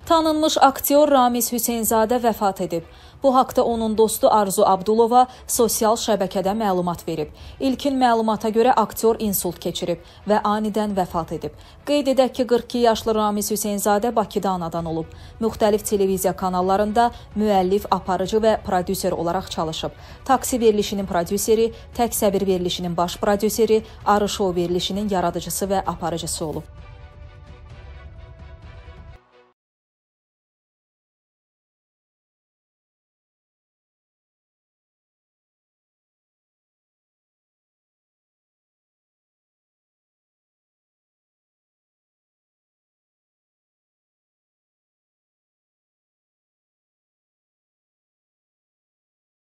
Tanınmış aktyor Ramiz Hüseynzadə vəfat edib. Bu haqda onun dostu Arzu Abdulova sosial şəbəkədə məlumat verib. İlkin məlumata görə aktyor insult keçirib və anidən vəfat edib. Qeyd edək ki, 42 yaşlı Ramiz Hüseynzadə Bakıda anadan olub. Müxtəlif televiziya kanallarında müəllif, aparıcı və prodüser olaraq çalışıb. Taksi verilişinin prodüseri, Tək Səbir verilişinin baş prodüseri, Arı Show verilişinin yaradıcısı və aparıcısı olub.